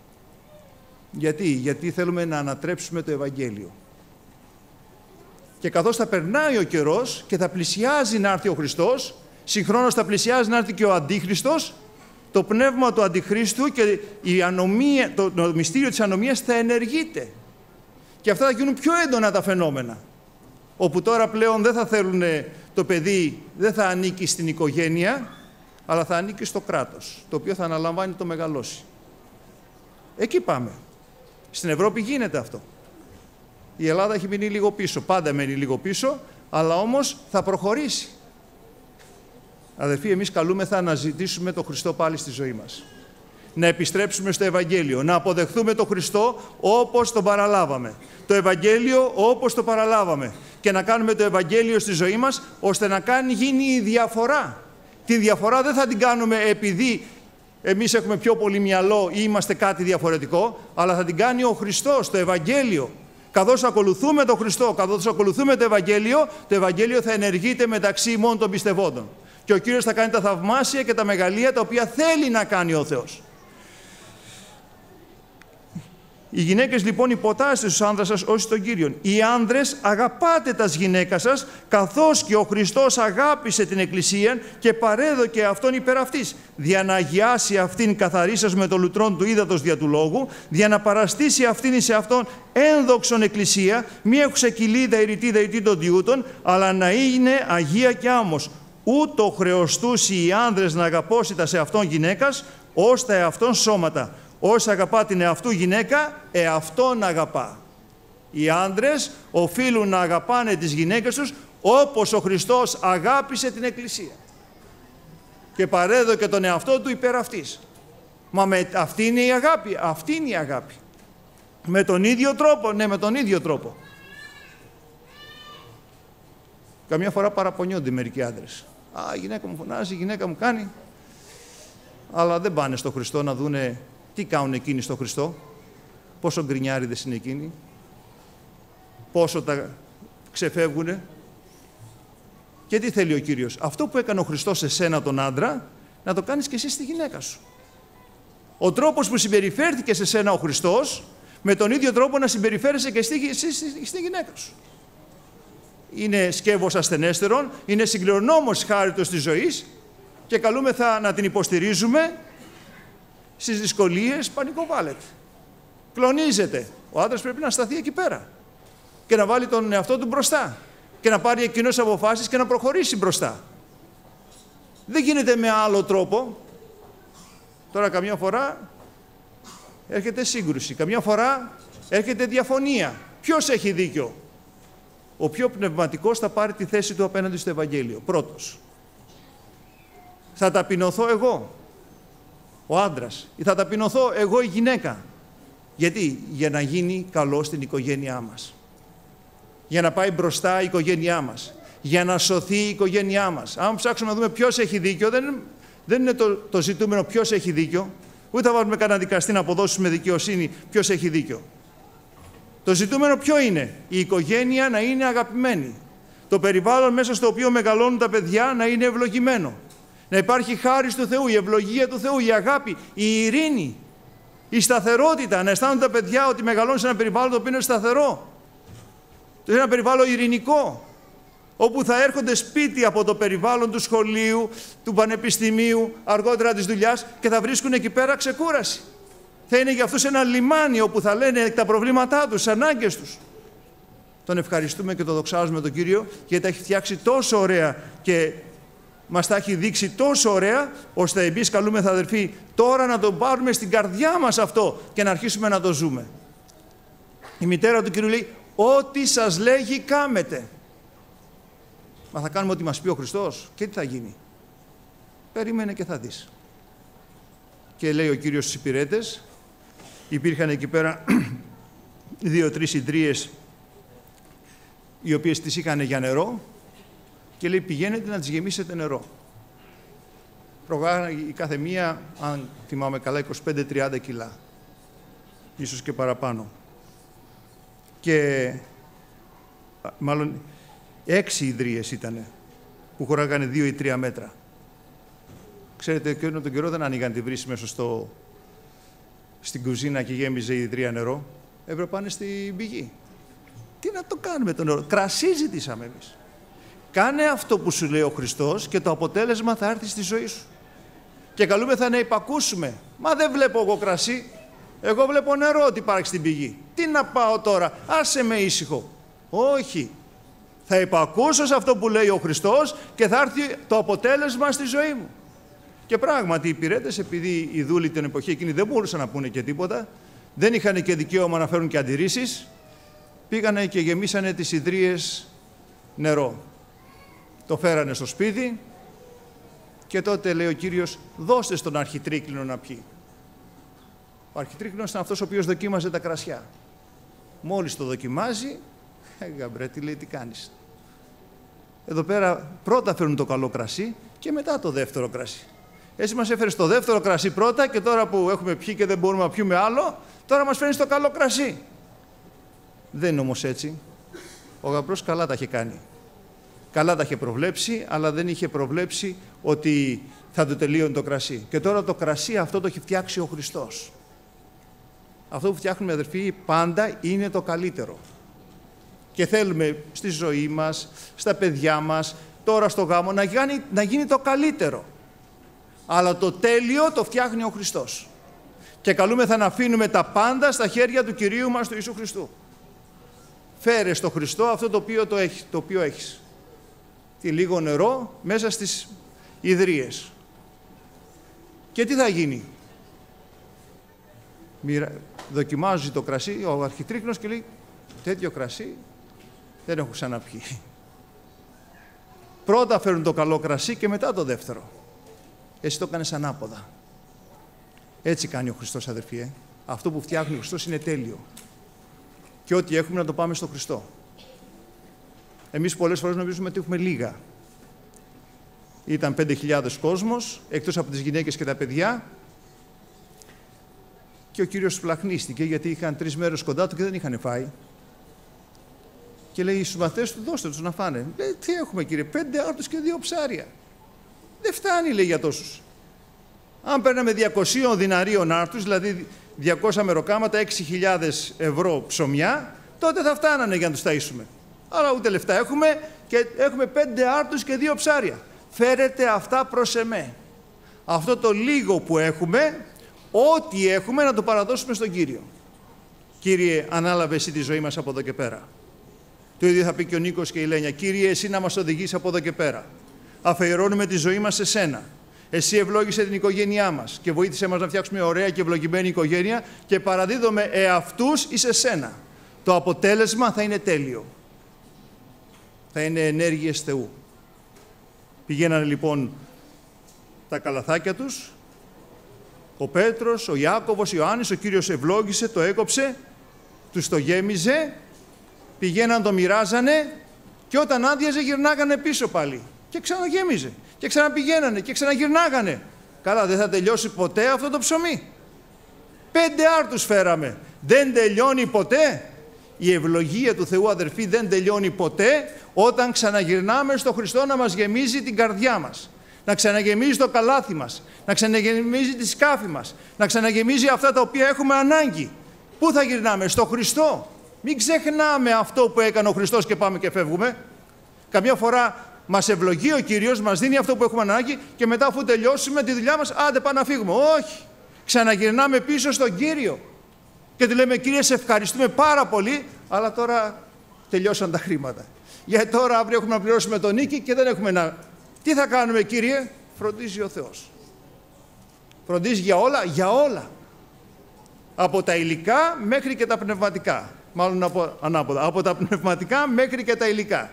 Γιατί θέλουμε να ανατρέψουμε το Ευαγγέλιο. Και καθώς θα περνάει ο καιρός και θα πλησιάζει να έρθει ο Χριστός, συγχρόνως θα πλησιάζει να έρθει και ο Αντίχριστος, το πνεύμα του Αντιχρίστου και το μυστήριο της ανομίας θα ενεργείται. Και αυτά θα γίνουν πιο έντονα τα φαινόμενα. Όπου τώρα πλέον δεν θα θέλουν το παιδί, δεν θα ανήκει στην οικογένεια, αλλά θα ανήκει στο κράτος, το οποίο θα αναλαμβάνει το μεγαλώσει. Εκεί πάμε. Στην Ευρώπη γίνεται αυτό. Η Ελλάδα έχει μείνει λίγο πίσω, πάντα μένει λίγο πίσω, αλλά όμως θα προχωρήσει. Αδελφοί, εμείς καλούμεθα να ζητήσουμε τον Χριστό πάλι στη ζωή μας. Να επιστρέψουμε στο Ευαγγέλιο, να αποδεχθούμε τον Χριστό όπως τον παραλάβαμε. Το Ευαγγέλιο όπως το παραλάβαμε. Και να κάνουμε το Ευαγγέλιο στη ζωή μας, ώστε να γίνει η διαφορά. Τη διαφορά δεν θα την κάνουμε επειδή εμείς έχουμε πιο πολύ μυαλό ή είμαστε κάτι διαφορετικό, αλλά θα την κάνει ο Χριστός, το Ευαγγέλιο. Καθώς ακολουθούμε τον Χριστό, καθώς ακολουθούμε το Ευαγγέλιο θα ενεργείται μεταξύ ημών των πιστευόντων. Και ο Κύριος θα κάνει τα θαυμάσια και τα μεγαλεία τα οποία θέλει να κάνει ο Θεός. Οι γυναίκες λοιπόν υποτάσσετε στους άνδρας σας ως τον Κύριον. Οι άνδρες αγαπάτε τας γυναίκας σας, καθώς και ο Χριστός αγάπησε την Εκκλησία και παρέδωκε αυτόν υπέρ αυτής, δια να αγιάσει αυτήν καθαρίσας με το λουτρόν του ύδατος δια του λόγου, δια να παραστήσει αυτήν εις αυτόν ένδοξον Εκκλησία, μη έχουσα κοιλίδα ηρητή των διούτων, αλλά να είναι αγία και άμμος. Ούτω χρεωστούσι οι άνδρες να αγαπώσιτα σε αυτόν γυναίκας, ως τα εαυτόν σώματα. Όσοι αγαπά την εαυτού γυναίκα, εαυτόν αγαπά. Οι άντρες οφείλουν να αγαπάνε τις γυναίκες τους όπως ο Χριστός αγάπησε την Εκκλησία και παρέδωκε τον εαυτό του υπέρ αυτής. Μα αυτή είναι η αγάπη. Αυτή είναι η αγάπη. Με τον ίδιο τρόπο, ναι, με τον ίδιο τρόπο. Καμιά φορά παραπονιόνται μερικοί άντρες. Α, η γυναίκα μου φωνάζει, η γυναίκα μου κάνει. Αλλά δεν πάνε στο Χριστό να δούνε τι κάνουν εκείνοι στο Χριστό, πόσο γκρινιάριδες είναι εκείνοι, πόσο τα ξεφεύγουνε. Και τι θέλει ο Κύριος? Αυτό που έκανε ο Χριστός σε σένα τον άντρα, να το κάνεις και εσύ στη γυναίκα σου. Ο τρόπος που συμπεριφέρθηκε σε σένα ο Χριστός, με τον ίδιο τρόπο να συμπεριφέρεσαι και στη γυναίκα σου. Είναι σκεύος ασθενέστερον, είναι συγκληρονόμος χάριτος της ζωής και καλούμεθα να την υποστηρίζουμε στις δυσκολίες, πανικοβάλλεται. Κλονίζεται. Ο άντρας πρέπει να σταθεί εκεί πέρα και να βάλει τον εαυτό του μπροστά και να πάρει εκείνος αποφάσεις και να προχωρήσει μπροστά. Δεν γίνεται με άλλο τρόπο. Τώρα καμιά φορά έρχεται σύγκρουση, καμιά φορά έρχεται διαφωνία. Ποιος έχει δίκιο? Ο πιο πνευματικός θα πάρει τη θέση του απέναντι στο Ευαγγέλιο. Πρώτος. Θα ταπεινωθώ εγώ, ο άντρας, ή θα ταπεινωθώ εγώ η γυναίκα. Γιατί? Για να γίνει καλό στην οικογένειά μας. Για να πάει μπροστά η οικογένειά μας. Για να σωθεί η οικογένειά μας. Αν ψάξουμε να δούμε ποιος έχει δίκιο, δεν είναι το ζητούμενο ποιος έχει δίκιο, ούτε θα βάλουμε κανένα δικαστή να αποδώσουμε δικαιοσύνη ποιος έχει δίκιο. Το ζητούμενο ποιο είναι? Η οικογένεια να είναι αγαπημένη. Το περιβάλλον μέσα στο οποίο μεγαλώνουν τα παιδιά να είναι ευλογημένο. Να υπάρχει χάρις του Θεού, η ευλογία του Θεού, η αγάπη, η ειρήνη, η σταθερότητα. Να αισθάνονται τα παιδιά ότι μεγαλώνουν σε ένα περιβάλλον το οποίο είναι σταθερό. Σε ένα περιβάλλον ειρηνικό. Όπου θα έρχονται σπίτι από το περιβάλλον του σχολείου, του πανεπιστημίου, αργότερα της δουλειάς και θα βρίσκουν εκεί πέρα ξεκούραση. Θα είναι για αυτούς ένα λιμάνι όπου θα λένε τα προβλήματά τους, τις ανάγκες τους. Τον ευχαριστούμε και τον δοξάζουμε τον Κύριο γιατί τα έχει φτιάξει τόσο ωραία και μας τα έχει δείξει τόσο ωραία, ώστε εμείς καλούμεθα αδερφοί τώρα να τον πάρουμε στην καρδιά μας αυτό και να αρχίσουμε να το ζούμε. Η μητέρα του Κυρίου λέει, ό,τι σας λέγει κάμετε. Μα θα κάνουμε ό,τι μας πει ο Χριστός και τι θα γίνει? Περίμενε και θα δεις. Και λέει ο Κύριος στους υπηρέτες, υπήρχαν εκεί πέρα 2-3 ιδρύες οι οποίες τις είχαν για νερό και λέει πηγαίνετε να τις γεμίσετε νερό. Προγάγανε η κάθε μία, αν θυμάμαι καλά, 25-30 κιλά. Ίσως και παραπάνω. Και μάλλον 6 ιδρύες ήτανε που χωράγανε 2 ή 3 μέτρα. Ξέρετε, εκείνο τον καιρό δεν άνοιγαν τη βρύση μέσα στην κουζίνα και γέμιζε η ιδρύα νερό. Έπρεπε πάνε στην πηγή. Τι να το κάνουμε το νερό? Κρασί ζητήσαμε εμείς. Κάνε αυτό που σου λέει ο Χριστός και το αποτέλεσμα θα έρθει στη ζωή σου. Και καλούμεθα να υπακούσουμε. Μα δεν βλέπω εγώ κρασί. Εγώ βλέπω νερό ότι υπάρχει στην πηγή. Τι να πάω τώρα? Άσε με ήσυχο. Όχι. Θα υπακούσω σε αυτό που λέει ο Χριστός και θα έρθει το αποτέλεσμα στη ζωή μου. Και πράγματι οι υπηρέτες, επειδή οι δούλοι την εποχή εκείνη δεν μπορούσαν να πούνε και τίποτα, δεν είχαν και δικαίωμα να φέρουν και αντιρρήσεις, πήγανε και γεμίσανε τις ιδρύες νερό. Το φέρανε στο σπίτι και τότε λέει ο Κύριος, δώστε στον αρχιτρίκλινο να πιει. Ο αρχιτρίκλινος ήταν αυτός ο οποίος δοκίμαζε τα κρασιά. Μόλις το δοκιμάζει, γαμπρέ, τι λέει, τι κάνεις? Εδώ πέρα πρώτα φέρνουν το καλό κρασί και μετά το δεύτερο κρασί. Έτσι μας έφερες το δεύτερο κρασί πρώτα και τώρα που έχουμε πιει και δεν μπορούμε να πιούμε άλλο, τώρα μας φέρνεις το καλό κρασί. Δεν είναι όμως έτσι. Ο γαμπρός καλά τα είχε κάνει. Καλά τα είχε προβλέψει, αλλά δεν είχε προβλέψει ότι θα του τελείωνε το κρασί. Και τώρα το κρασί αυτό το έχει φτιάξει ο Χριστός. Αυτό που φτιάχνουμε, αδερφοί, πάντα είναι το καλύτερο. Και θέλουμε στη ζωή μας, στα παιδιά μας, τώρα στο γάμο, να γίνει το καλύτερο. Αλλά το τέλειο το φτιάχνει ο Χριστός. Και καλούμεθα να αφήνουμε τα πάντα στα χέρια του Κυρίου μας, του Ιησού Χριστού. Φέρε στο Χριστό αυτό το οποίο έχεις. Τι λίγο νερό μέσα στις ιδρύες. Και τι θα γίνει? Δοκιμάζει το κρασί ο αρχιτρίχνος και λέει, τέτοιο κρασί δεν έχω ξαναπιεί. Πρώτα φέρουν το καλό κρασί και μετά το δεύτερο. Εσύ το έκανες ανάποδα. Έτσι κάνει ο Χριστός, αδερφοί. Αυτό που φτιάχνει ο Χριστός είναι τέλειο. Και ό,τι έχουμε να το πάμε στο Χριστό. Εμείς πολλές φορές νομίζουμε ότι έχουμε λίγα. Ήταν 5.000 κόσμος, εκτός από τις γυναίκες και τα παιδιά. Και ο Κύριος φλαχνίστηκε, γιατί είχαν 3 μέρες κοντά του και δεν είχαν φάει. Και λέει στους μαθητές του, δώστε τους να φάνε. Λέει, τι έχουμε, Κύριε, 5 άρτους και 2 ψάρια. Δεν φτάνει, λέει, για τόσους. Αν παίρναμε 200 διναρίων άρτους, δηλαδή 200 μεροκάματα, 6.000 ευρώ ψωμιά, τότε θα φτάνανε για να τους ταΐσουμε. Αλλά ούτε λεφτά έχουμε και έχουμε 5 άρτους και 2 ψάρια. Φέρετε αυτά προς εμέ. Αυτό το λίγο που έχουμε, ό,τι έχουμε, να το παραδώσουμε στον Κύριο. Κύριε, ανάλαβε εσύ τη ζωή μας από εδώ και πέρα. Το ίδιο θα πει και ο Νίκος και η Λένια. Κύριε, εσύ να μας οδηγείς από εδώ και πέρα. Αφιερώνουμε τη ζωή μας σε σένα. Εσύ ευλόγησε την οικογένειά μας και βοήθησε μας να φτιάξουμε ωραία και ευλογημένη οικογένεια και παραδίδουμε εαυτούς εις εσένα. Το αποτέλεσμα θα είναι τέλειο. Θα είναι ενέργειες Θεού. Πηγαίνανε λοιπόν τα καλαθάκια τους, ο Πέτρος, ο Ιάκωβος, ο Ιωάννης, ο Κύριος ευλόγησε, το έκοψε, τους το γέμιζε, πηγαίναν, το μοιράζανε και όταν άδειαζε γυρνάγανε πίσω πάλι και ξαναγέμιζε και ξαναπηγαίνανε και ξαναγυρνάγανε. Καλά, δεν θα τελειώσει ποτέ αυτό το ψωμί. 5 άρτους φέραμε. Δεν τελειώνει ποτέ. Η ευλογία του Θεού, αδερφοί, δεν τελειώνει ποτέ όταν ξαναγυρνάμε στο Χριστό να μας γεμίζει την καρδιά μας. Να ξαναγεμίζει το καλάθι μας, να ξαναγεμίζει τη σκάφη μας, να ξαναγεμίζει αυτά τα οποία έχουμε ανάγκη. Πού θα γυρνάμε? Στο Χριστό. Μην ξεχνάμε αυτό που έκανε ο Χριστός και πάμε και φεύγουμε. Καμιά φορά μας ευλογεί ο Κύριος, μας δίνει αυτό που έχουμε ανάγκη και μετά, αφού τελειώσουμε τη δουλειά μας, άντε πάμε να φύγουμε. Όχι. Ξαναγυρνάμε πίσω στον Κύριο. Και του λέμε, Κύριε, σε ευχαριστούμε πάρα πολύ, αλλά τώρα τελειώσαν τα χρήματα. Γιατί τώρα αύριο έχουμε να πληρώσουμε τον νίκη και δεν έχουμε να... Τι θα κάνουμε, Κύριε? Φροντίζει ο Θεός. Φροντίζει για όλα, για όλα. Από τα υλικά μέχρι και τα πνευματικά. Μάλλον ανάποδα. Από τα πνευματικά μέχρι και τα υλικά.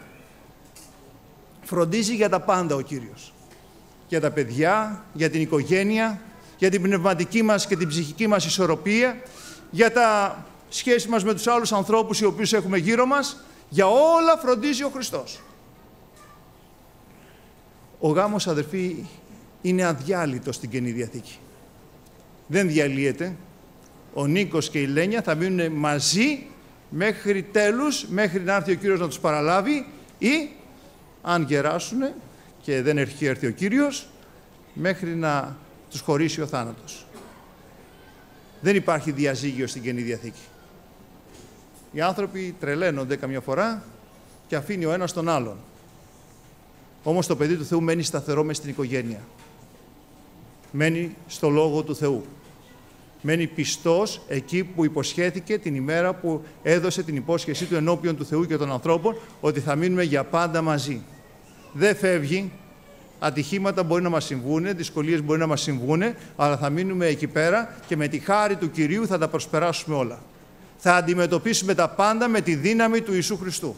Φροντίζει για τα πάντα ο Κύριος. Για τα παιδιά, για την οικογένεια, για την πνευματική μας και την ψυχική μας ισορροπία, για τα σχέση μας με τους άλλους ανθρώπους οι οποίους έχουμε γύρω μας. Για όλα φροντίζει ο Χριστός. Ο γάμος, αδερφοί, είναι αδιάλειτος στην Καινή Διαθήκη. Δεν διαλύεται. Ο Νίκος και η Λένια θα μείνουν μαζί μέχρι τέλους, μέχρι να έρθει ο Κύριος να τους παραλάβει ή, αν γεράσουν και δεν έχει έρθει ο Κύριος, μέχρι να τους χωρίσει ο θάνατος. Δεν υπάρχει διαζύγιο στην Καινή Διαθήκη. Οι άνθρωποι τρελαίνονται καμιά φορά και αφήνει ο ένας τον άλλον. Όμως το παιδί του Θεού μένει σταθερό μες στην οικογένεια. Μένει στο Λόγο του Θεού. Μένει πιστός εκεί που υποσχέθηκε την ημέρα που έδωσε την υπόσχεσή του ενώπιον του Θεού και των ανθρώπων ότι θα μείνουμε για πάντα μαζί. Δεν φεύγει. Ατυχήματα μπορεί να μας συμβούνε, δυσκολίες μπορεί να μας συμβούνε, αλλά θα μείνουμε εκεί πέρα και με τη χάρη του Κυρίου θα τα προσπεράσουμε όλα. Θα αντιμετωπίσουμε τα πάντα με τη δύναμη του Ιησού Χριστού.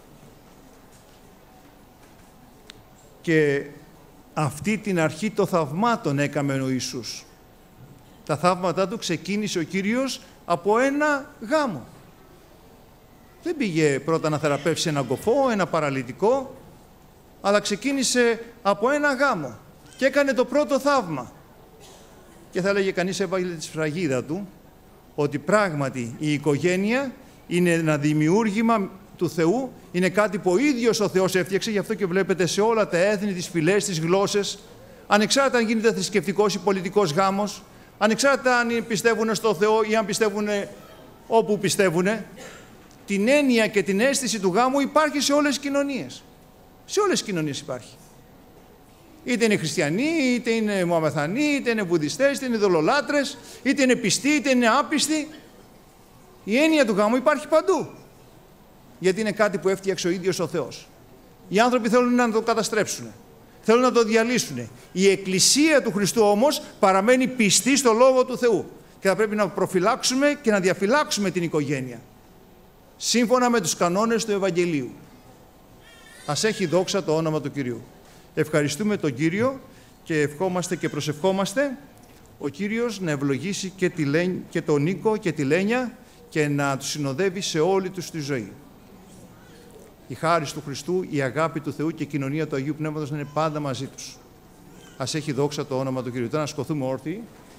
Και αυτή την αρχή των θαυμάτων έκαμε ο Ιησούς. Τα θαύματά του ξεκίνησε ο Κύριος από ένα γάμο. Δεν πήγε πρώτα να θεραπεύσει έναν κοφό, ένα παραλυτικό, αλλά ξεκίνησε από ένα γάμο και έκανε το πρώτο θαύμα. Και θα έλεγε κανείς, έβαλε τη σφραγίδα του, ότι πράγματι η οικογένεια Είναι ένα δημιούργημα του Θεού, είναι κάτι που ο ίδιος ο Θεός έφτιαξε, γι' αυτό και βλέπετε σε όλα τα έθνη, τις φυλές, τις γλώσσες, ανεξάρτητα αν γίνεται θρησκευτικός ή πολιτικός γάμος, ανεξάρτητα αν πιστεύουν στο Θεό ή αν πιστεύουν όπου πιστεύουν, την έννοια και την αίσθηση του γάμου υπάρχει σε όλες τις κοινωνίες. Σε όλες τις κοινωνίες υπάρχει. Είτε είναι χριστιανοί, είτε είναι μωαμεθανοί, είτε είναι βουδιστές, είτε είναι ειδωλολάτρες, είτε είναι πιστοί, είτε είναι άπιστοι. Η έννοια του γάμου υπάρχει παντού. Γιατί είναι κάτι που έφτιαξε ο ίδιος ο Θεός. Οι άνθρωποι θέλουν να το καταστρέψουν. Θέλουν να το διαλύσουν. Η Εκκλησία του Χριστού όμως παραμένει πιστή στο Λόγο του Θεού. Και θα πρέπει να προφυλάξουμε και να διαφυλάξουμε την οικογένεια. Σύμφωνα με τους κανόνες του Ευαγγελίου. Ας έχει δόξα το όνομα του Κυρίου. Ευχαριστούμε τον Κύριο και ευχόμαστε και προσευχόμαστε ο Κύριος να ευλογήσει και τον Νίκο και τη Λένια και να τους συνοδεύει σε όλη τους τη ζωή. Η χάρις του Χριστού, η αγάπη του Θεού και η κοινωνία του Αγίου Πνεύματος να είναι πάντα μαζί τους. Ας έχει δόξα το όνομα του Κυρίου. Τώρα να σκοθούμε όρθιοι.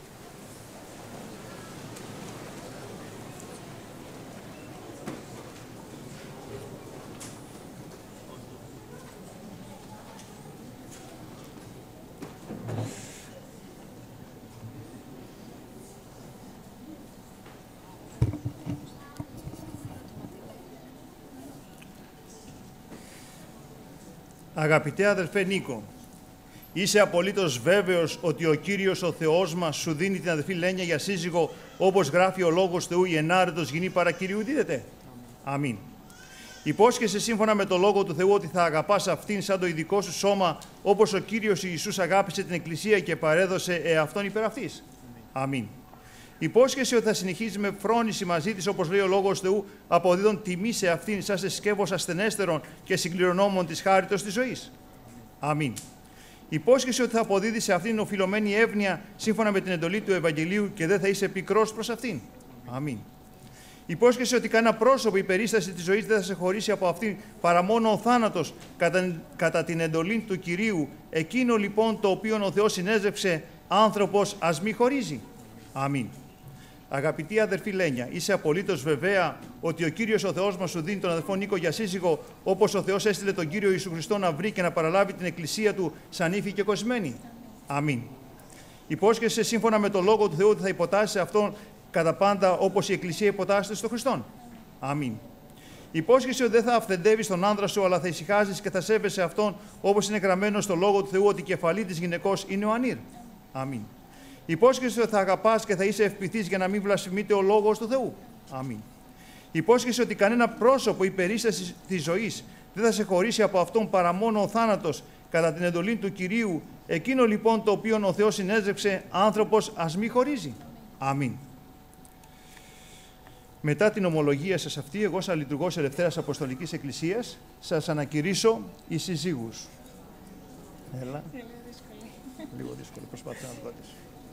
Αγαπητέ αδελφέ Νίκο, είσαι απολύτως βέβαιος ότι ο Κύριος ο Θεός μας σου δίνει την αδελφή Λένια για σύζυγο, όπως γράφει ο Λόγος Θεού, η ενάρετος γυνή παρακυριού δίδεται. Αμήν. Υπόσχεσαι σύμφωνα με το Λόγο του Θεού ότι θα αγαπάς αυτήν σαν το ειδικό σου σώμα, όπως ο Κύριος Ιησούς αγάπησε την Εκκλησία και παρέδωσε εαυτόν υπέρ αυτής. Αμήν. Υπόσχεσαι ότι θα συνεχίσεις με φρόνηση μαζί της, όπως λέει ο Λόγος Θεού, αποδίδων τιμή σε αυτήν σαν σε σκεύος ασθενέστερων και συγκληρονόμων της χάριτος της ζωής. Αμήν. Υπόσχεσαι ότι θα αποδίδεις σε αυτήν οφειλωμένη εύνοια σύμφωνα με την εντολή του Ευαγγελίου και δεν θα είσαι πικρός προς αυτήν. Αμήν. Υπόσχεσαι ότι κανένα πρόσωπο ή περίσταση της ζωής δεν θα σε χωρίσει από αυτήν παρά μόνο ο θάνατος κατά την εντολή του Κυρίου. Εκείνο λοιπόν το οποίο ο Θεός συνέζευξε, άνθρωπος ας μη χωρίζει. Αμήν. Αγαπητή αδερφή Λένια, είσαι απολύτως βεβαία ότι ο Κύριος ο Θεός μας σου δίνει τον αδερφό Νίκο για σύζυγο, όπως ο Θεός έστειλε τον Κύριο Ιησού Χριστό να βρει και να παραλάβει την Εκκλησία του σαν ύφη και κοσμένη. Αμήν. Υπόσχεσαι σύμφωνα με το Λόγο του Θεού ότι θα υποτάσσεις σε Αυτόν κατά πάντα όπως η Εκκλησία υποτάσσεται στο Χριστόν. Αμήν. Υπόσχεσαι ότι δεν θα αυθεντεύεις τον άνδρα σου, αλλά θα ησυχάζεις και θα σέβεσαι Αυτόν, όπως είναι γραμμένο στο Λόγο του Θεού ότι η κεφαλή της γυναικός είναι ο ανήρ. Αμήν. Υπόσχεσαι ότι θα αγαπάς και θα είσαι ευπηθής για να μην βλασφημείται ο Λόγος του Θεού. Αμήν. Υπόσχεσαι ότι κανένα πρόσωπο ή περίσταση της ζωής δεν θα σε χωρίσει από Αυτόν παρά μόνο ο θάνατος κατά την εντολή του Κυρίου. Εκείνο λοιπόν το οποίο ο Θεός συνέζευξε, άνθρωπος ας μη χωρίζει. Αμήν. Μετά την ομολογία σας αυτή, εγώ σαν λειτουργός Ελευθέρας Αποστολικής Εκκλησίας, σας ανακηρύσω εις συζύγους. Έλα. Λίγο δύσκολο, προσπάθησα να το πατήσω.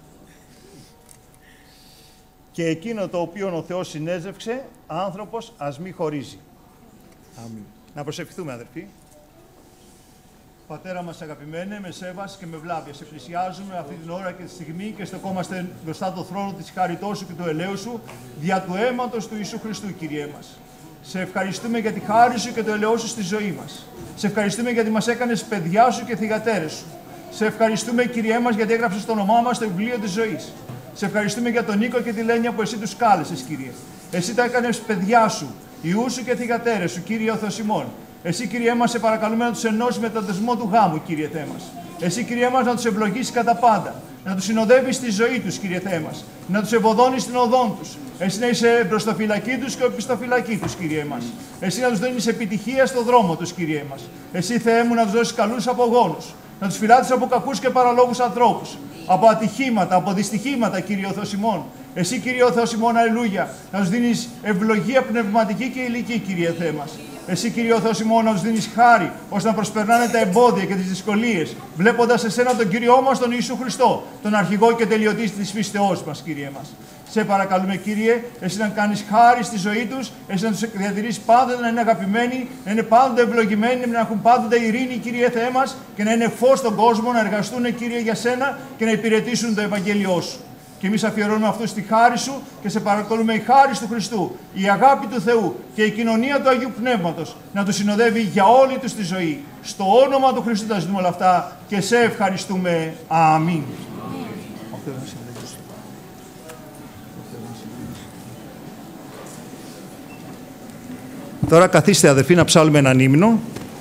Και εκείνο το οποίο ο Θεός συνέζευξε, άνθρωπος ας μη χωρίζει. Αμήν. Να προσευχηθούμε, αδερφοί. Πατέρα μας αγαπημένε, με σέβας και με βλάβεια, σε πλησιάζουμε αυτή την ώρα και τη στιγμή και στεκόμαστε μπροστά το θρόνο της χαριτός σου και του ελέους σου, δια του αίματος του Ιησού Χριστού, Κύριέ μας. Σε ευχαριστούμε για τη χάρη σου και το ελαιό σου στη ζωή μας. Σε ευχαριστούμε γιατί μας έκανες παιδιά σου και θυγατέρες σου. Σε ευχαριστούμε, Κύριέ μας, γιατί έγραψες το όνομά μας στο βιβλίο της ζωής. Σε ευχαριστούμε για τον Νίκο και τη Λένια που εσύ τους κάλεσες, Κύριε. Εσύ τα έκανες παιδιά σου, ιούς σου και θυγατέρες σου, Κύριε ο Θεός ημών. Εσύ, Κύριέ μας, σε παρακαλούμε να τους ενώσεις με τον δεσμό του γάμου, Κύριε Θεέ μας. Εσύ, Κύριε μας, να τους ευλογήσεις κατά πάντα. Να τους συνοδεύεις στη ζωή τους, Κύριε Θεέ μας. Να τους ευωδώνεις στην οδόν τους. Εσύ να είσαι μπροστοφυλακή τους και οπισθοφυλακή τους, Κύριε μας. Εσύ να τους δίνεις επιτυχία στο δρόμο τους, Κύριε μας. Εσύ, Θεέ μου, να τους δώσεις καλούς απογόνους. Να τους φυλάτεις από κακούς και παραλόγους ανθρώπους. Από ατυχήματα, από δυστυχήματα, Κύριε ο Θεός ημών. Εσύ, Κύριε ο Θεός ημών, αλληλούια, να τους δίνεις ευλογία πνευματική και ηλική, Κύριε Θεέ μας. Εσύ, Κύριε ο Θεός ημών, να τους δίνεις χάρη, ώστε να προσπερνάνε τα εμπόδια και τις δυσκολίες, βλέποντας εσένα τον Κύριό μας, τον Ιησού Χριστό, τον αρχηγό και τελειωτή της φύσεώς μας, Κύριε μας. Σε παρακαλούμε, Κύριε, εσύ να κάνεις χάρη στη ζωή τους, εσύ να τους διατηρείς πάντοτε να είναι αγαπημένοι, να είναι πάντοτε ευλογημένοι, να έχουν πάντοτε ειρήνη, Κύριε Θεέ μας, και να είναι φως στον κόσμο, να εργαστούν, Κύριε, για σένα και να υπηρετήσουν το Ευαγγέλιό σου. Και εμείς αφιερώνουμε αυτούς στη χάρη σου και σε παρακαλούμε η χάρη του Χριστού, η αγάπη του Θεού και η κοινωνία του Αγίου Πνεύματος να τους συνοδεύει για όλη τους τη ζωή. Στο όνομα του Χριστού τα ζητούμε όλα αυτά και σε ευχαριστούμε. Αμήν. Τώρα καθίστε αδερφοί να ψάλουμε έναν ύμνο.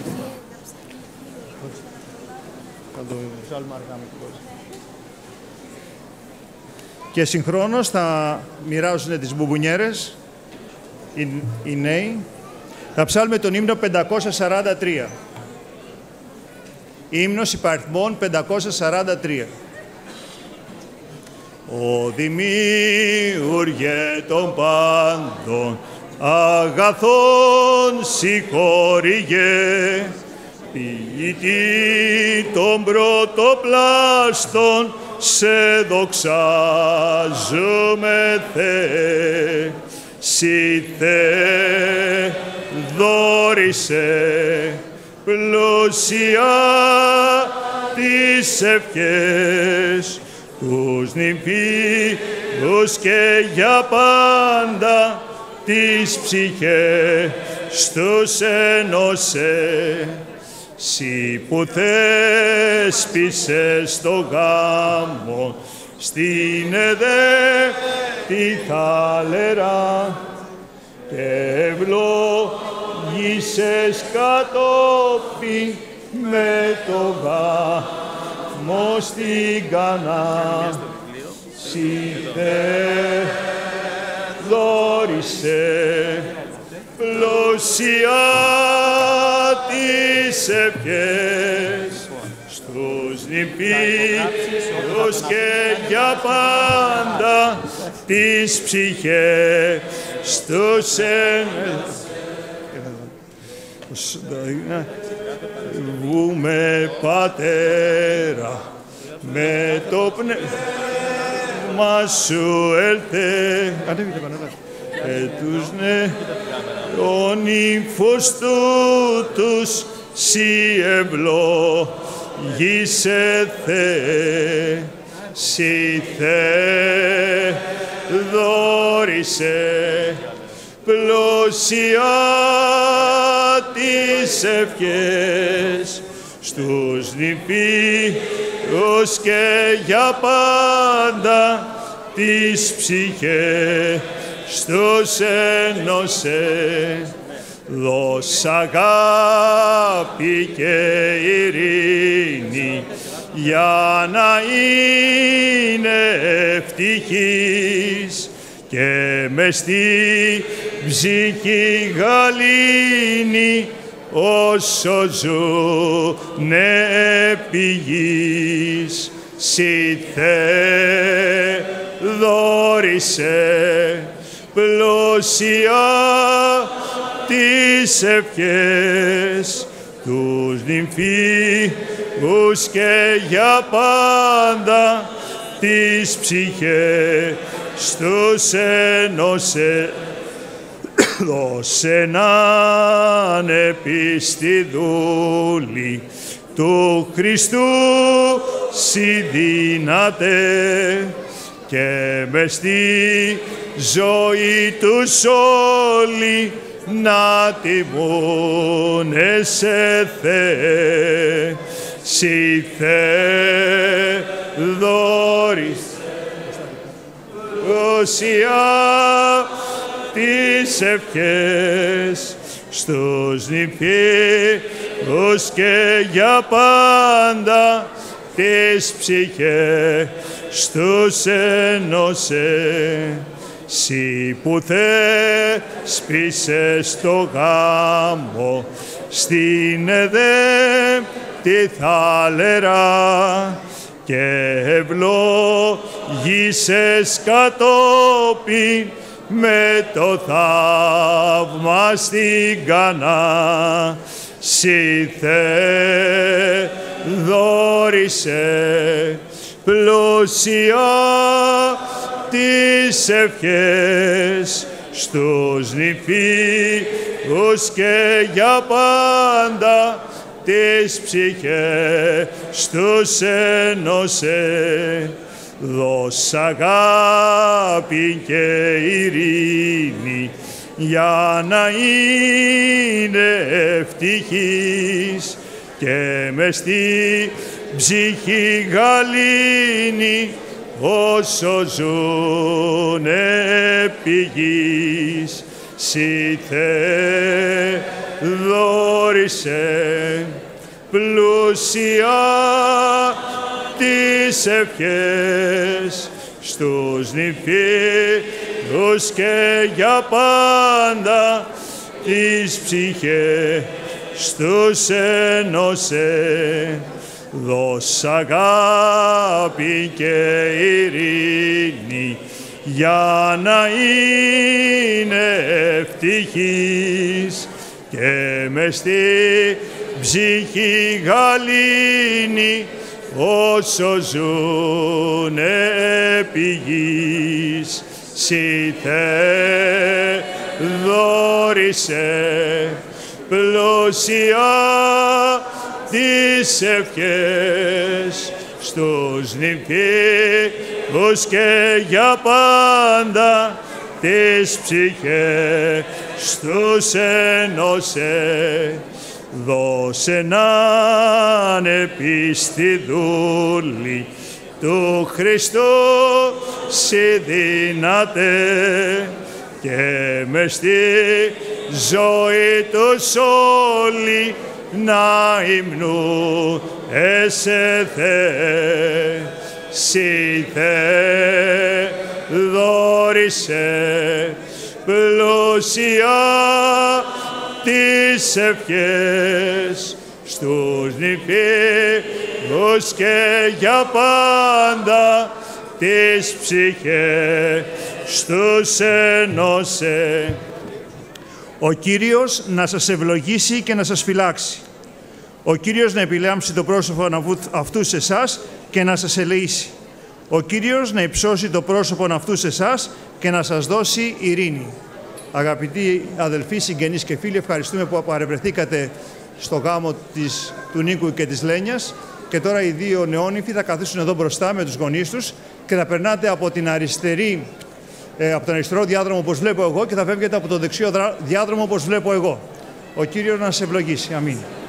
Και συγχρόνως θα μοιράζουν τις μπουμπουνιέρες οι νέοι. Θα ψάλουμε τον ύμνο 543. Ύμνος υπαριθμών 543. Ο Δημιούργε των πάντων αγαθών συγχωρείγε, ποιητή των πρωτοπλάστων, σε δοξάζουμε Θεέ. Συ Θεέ δώρισε πλούσια τις ευχές τους νυμφίους και για πάντα τις ψυχές τους ενώσε. Συ που θέσπισες το γάμο στην Εδέ τη θάλερα και ευλογήσες κατόπιν με το γάμο στην Κανά. Συ Θεέ δώρισε πλούσια τις ευχές στους νηπίους και για πάντα τις ψυχές τους βούμε Πατέρα με το πνεύμα σου έλθε και τους ο νύμφος τούτους σοι ευλογήσε Θεέ. Συ Θεέ δώρισε πλούσια τις ευχές στους νηπίους και για πάντα τις ψυχές στους ενώσε. Δώσ' αγάπη και ειρήνη για να είναι ευτυχής και μες στη ψυχή γαλήνη όσο ζουνε επί γης. Συ Θεέ δώρισε πλούσια τις ευχές τους νυμφίους και για πάντα τις ψυχές τους ενώσε. Δώσε να'ν επίστη δούλη του Χριστού συ δύναται και μες στη ζωή τους όλοι να τιμούνε σε Θεέ. Συ Θεέ δώρισε πλούσια τις ευχές στους νυμφίους και για πάντα τις ψυχές τους ενώσε. Συ που θέσπισες το γάμο στην Εδέμ τη θάλερα και ευλογήσες κατόπιν με το θαύμα στην Κανά. Συ Θεέ δώρισε πλούσια τις ευχές στους νυμφίους και για πάντα τις ψυχές τους ενώσε. δώσ' αγάπη και ειρήνη, για να είναι ευτυχής και μες στη ψυχή γαλήνη, όσο ζουν επί γης. Συ Θεέ δώρισε πλούσια τις ευχές στους νηφίους και για πάντα τις ψυχές τους ένωσε. Δώσ' αγάπη και ειρήνη, για να είναι ευτυχής και μες στη ψυχή γαλήνη, όσο ζουν επί γης. Συ Θεέ δώρισε πλούσια τις ευχές στους νηφίους και για πάντα τις ψυχές τους ένωσε. Δώσε να είναι πίστη δούλη του Χριστού συνδύναται, και μες στη ζωή τους όλοι να υμνούν εσέ Θεέ. Συ Θεέ δώρισε πλούσια τις ευχές στους νηφίους και για πάντα τις ψυχές τους ένωσε. Ο Κύριος να σας ευλογήσει και να σας φυλάξει. Ο Κύριος να επιλάμψει το πρόσωπο αυτού σε εσάς και να σας ελεήσει. Ο Κύριος να υψώσει το πρόσωπο αυτού σε εσάς και να σας δώσει ειρήνη. Αγαπητοί αδελφοί, συγγενείς και φίλοι, ευχαριστούμε που παρευρεθήκατε στο γάμο του Νίκου και της Λένιας, και τώρα οι δύο νεόνυμφοι θα καθίσουν εδώ μπροστά με τους γονείς τους και θα περνάτε από τον αριστερό διάδρομο όπως βλέπω εγώ και θα φεύγετε από το δεξιό διάδρομο όπως βλέπω εγώ. Ο Κύριος να σε ευλογήσει. Αμήν.